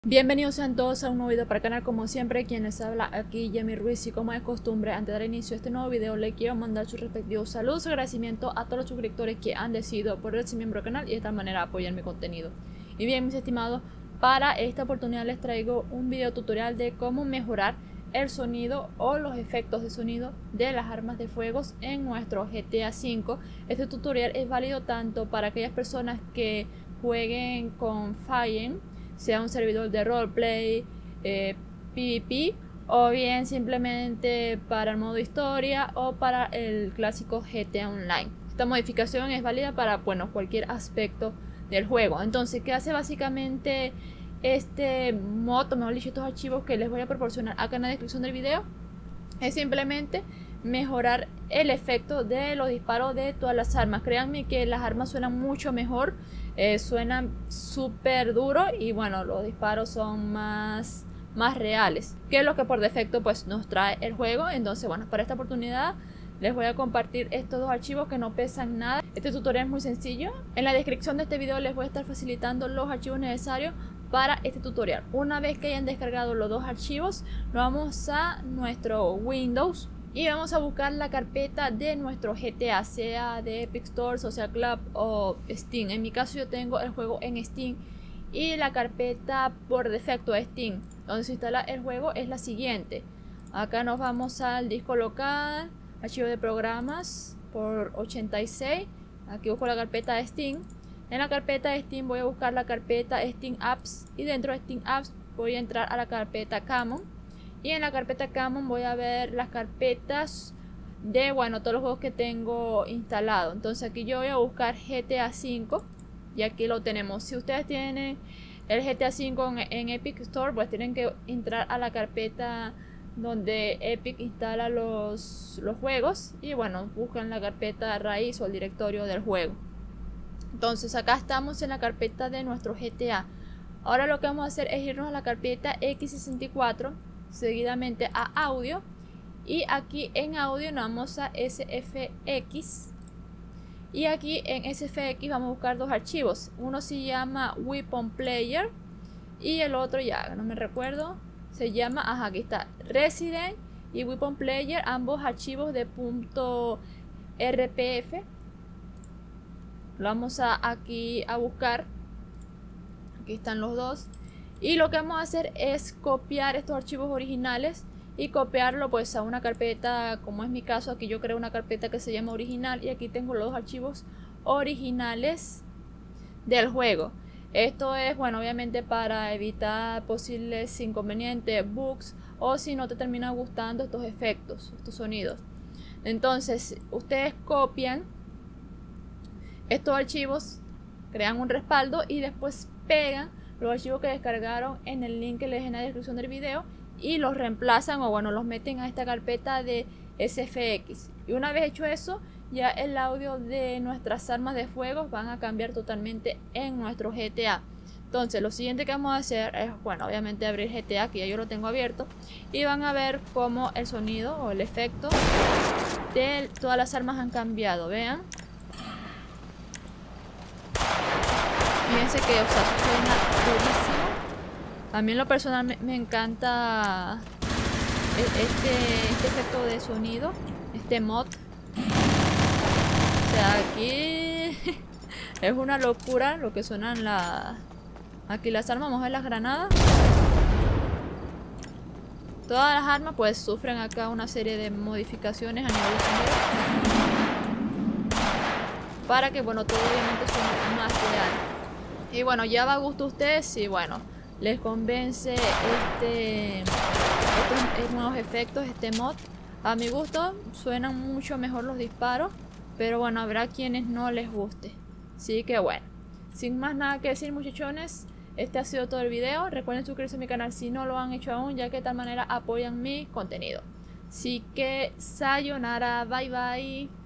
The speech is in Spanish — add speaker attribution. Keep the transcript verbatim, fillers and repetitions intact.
Speaker 1: Bienvenidos sean todos a un nuevo video para el canal. Como siempre, quien les habla aquí, Yemi Ruiz, y como es costumbre, antes de dar inicio a este nuevo video, le quiero mandar sus respectivos saludos y agradecimiento a todos los suscriptores que han decidido ponerse miembro del canal y de esta manera apoyar mi contenido. Y bien, mis estimados, para esta oportunidad les traigo un video tutorial de cómo mejorar el sonido o los efectos de sonido de las armas de fuego en nuestro G T A cinco. Este tutorial es válido tanto para aquellas personas que jueguen con Fallen, sea un servidor de roleplay, eh, PvP, o bien simplemente para el modo historia o para el clásico G T A Online. Esta modificación es válida para, bueno, cualquier aspecto del juego. Entonces, ¿qué hace básicamente este mod, o mejor dicho, estos archivos que les voy a proporcionar acá en la descripción del video? Es simplemente mejorar el efecto de los disparos de todas las armas. Créanme que las armas suenan mucho mejor, eh, suenan súper duro y bueno, los disparos son más, más reales que lo que por defecto pues nos trae el juego. Entonces bueno, para esta oportunidad les voy a compartir estos dos archivos que no pesan nada. Este tutorial es muy sencillo. En la descripción de este video les voy a estar facilitando los archivos necesarios para este tutorial. Una vez que hayan descargado los dos archivos, nos vamos a nuestro Windows y vamos a buscar la carpeta de nuestro G T A, sea de Epic Store, Social Club o Steam. En mi caso yo tengo el juego en Steam y la carpeta por defecto de Steam donde se instala el juego es la siguiente. Acá nos vamos al disco local, archivo de programas por ochenta y seis. Aquí busco la carpeta de Steam. En la carpeta de Steam voy a buscar la carpeta Steam Apps y dentro de Steam Apps voy a entrar a la carpeta Common. Y en la carpeta Common voy a ver las carpetas de, bueno, todos los juegos que tengo instalado. Entonces aquí yo voy a buscar G T A cinco y aquí lo tenemos. Si ustedes tienen el G T A cinco en, en Epic Store, pues tienen que entrar a la carpeta donde Epic instala los, los juegos y bueno, buscan la carpeta raíz o el directorio del juego. Entonces acá estamos en la carpeta de nuestro G T A. Ahora lo que vamos a hacer es irnos a la carpeta X sesenta y cuatro, seguidamente a audio, y aquí en audio nos vamos a S F X y aquí en S F X vamos a buscar dos archivos. Uno se llama Weapon Player y el otro ya no me recuerdo, se llama, ajá, aquí está, Resident y Weapon Player, ambos archivos de .rpf. Lo vamos a aquí a buscar. Aquí están los dos. Y lo que vamos a hacer es copiar estos archivos originales y copiarlo pues a una carpeta, como es mi caso. Aquí yo creo una carpeta que se llama original y aquí tengo los dos archivos originales del juego. Esto es, bueno, obviamente para evitar posibles inconvenientes, bugs, o si no te terminan gustando estos efectos, estos sonidos. Entonces ustedes copian estos archivos, crean un respaldo y después pegan los archivos que descargaron en el link que les dejé en la descripción del video y los reemplazan, o bueno, los meten a esta carpeta de S F X. Y una vez hecho eso, ya el audio de nuestras armas de fuego van a cambiar totalmente en nuestro G T A. Entonces lo siguiente que vamos a hacer es, bueno, obviamente abrir G T A, que ya yo lo tengo abierto, y van a ver cómo el sonido o el efecto de todas las armas han cambiado. Vean. Fíjense que, o sea, suena durísimo. A mí en lo personal me, me encanta este, este efecto de sonido, este mod. O sea, aquí es una locura lo que suenan las... Aquí las armas, vamos a ver las granadas. Todas las armas pues sufren acá una serie de modificaciones a nivel de sonido para que, bueno, todo obviamente suene más real. Y bueno, ya va a gusto a ustedes si, bueno, les convence este, estos nuevos efectos, este mod. A mi gusto suenan mucho mejor los disparos, pero bueno, habrá quienes no les guste. Así que bueno, sin más nada que decir, muchachones, este ha sido todo el video. Recuerden suscribirse a mi canal si no lo han hecho aún, ya que de tal manera apoyan mi contenido. Así que sayonara, bye bye.